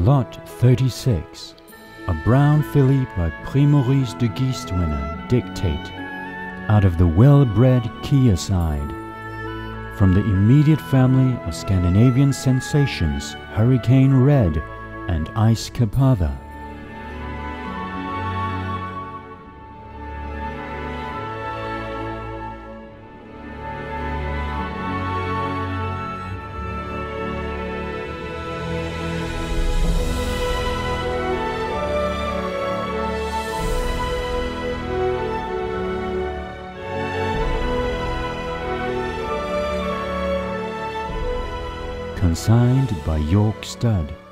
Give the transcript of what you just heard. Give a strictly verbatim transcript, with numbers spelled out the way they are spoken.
Lot thirty-six, a brown filly by Prix Maurice de Geest winner, Dictate, out of the well-bred Kia side. From the immediate family of Scandinavian sensations Hurricane Red and Ice Capava. Consigned by York Stud.